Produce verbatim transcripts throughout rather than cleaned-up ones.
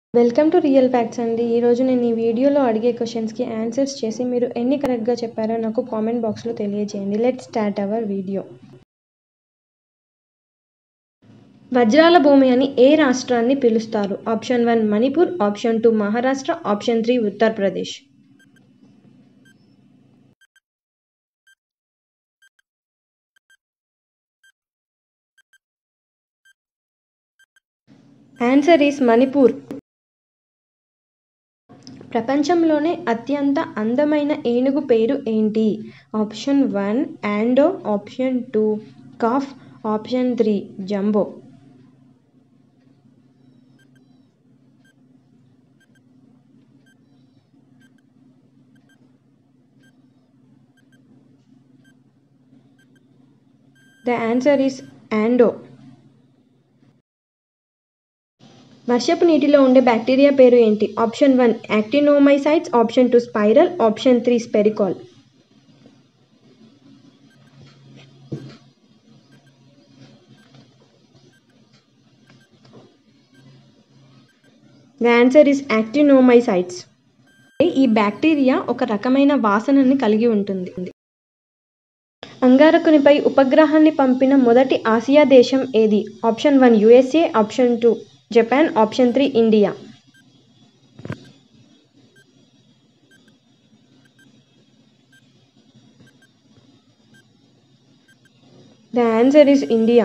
Welcome to real facts అండి. ఈరోజు నేను ఈ వీడియోలో అడిగే క్వశ్చన్స్కి ఆన్సర్స్ చేసి మీరు ఎన్ని కరెక్ట్గా చెప్పారో నాకు కామెంట్ బాక్స్లో తెలియజేయండి. Let's start our video. వజ్రాల భూమి అని ఏ రాష్ట్రాన్ని పిలుస్తారు? Option one Manipur, option two Maharashtra, option three Uttar Pradesh. Answer is Manipur. ప్రపంచంలోనే అత్యంత అందమైన ఏనుగు పేరు ఏంటి? Option one Yando, option two calf, option three jumbo. The answer is Yando. వర్షపు నీటిలో ఉండే బ్యాక్టీరియా పేరు ఏంటి? Option one actinomycetes, option two spiral, option three spherical. The answer is actinomycetes. ఈ బ్యాక్టీరియా ఒక రకమైన వాసనని కలిగి ఉంటుంది. అంగారకునిపై ఉపగ్రహాన్ని పంపిన మొదటి ఆసియా దేశం ఏది? Option one USA, option two Japan, option three India. The answer is India.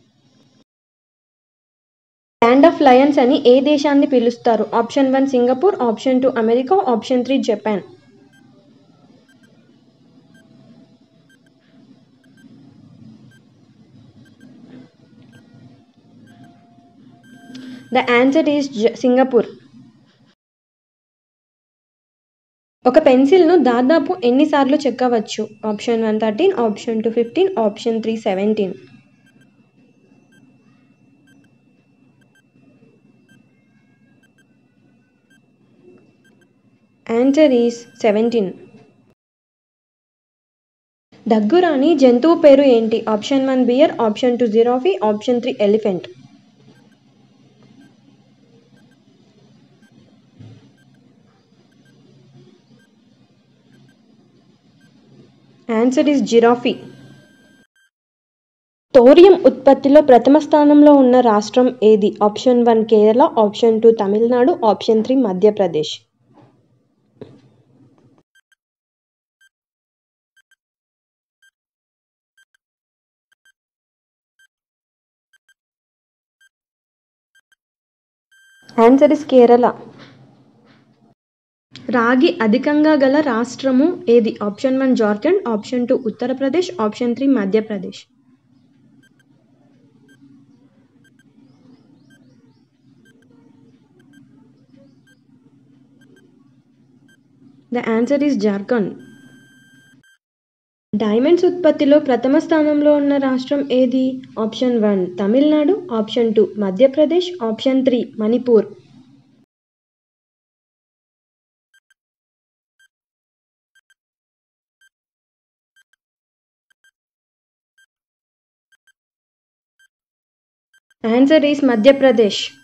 Land of lions అని ఏ దేశాన్ని పిలుస్తారు? Option one Singapore, option two America, option three Japan. The answer is Singapore. ఒక పెన్సిల్ను దాదాపు ఎన్నిసార్లు చెక్కవచ్చు? Option one thirteen, option two fifteen, option three seventeen. Answer is seventeen. దగ్గురాని జంతువు పేరు ఏంటి? Option one bear, option two giraffe, option three elephant. Answer is giraffe. Thorium ఉత్పత్తిలో ప్రథమ స్థానంలో ఉన్న రాష్ట్రం ఏది? Option one Kerala, option two Tamil Nadu, option three Madhya Pradesh. Answer is Kerala. రాగి అధికంగా గల రాష్ట్రము ఏది? Option one Jharkhand, option two Uttar Pradesh, option three Madhya Pradesh. The answer is Jharkhand. Diamonds ఉత్పత్తిలో ప్రథమ స్థానంలో ఉన్న రాష్ట్రం ఏది? Option one Tamil Nadu, option two Madhya Pradesh, option three Manipur. Answer is Madhya Pradesh.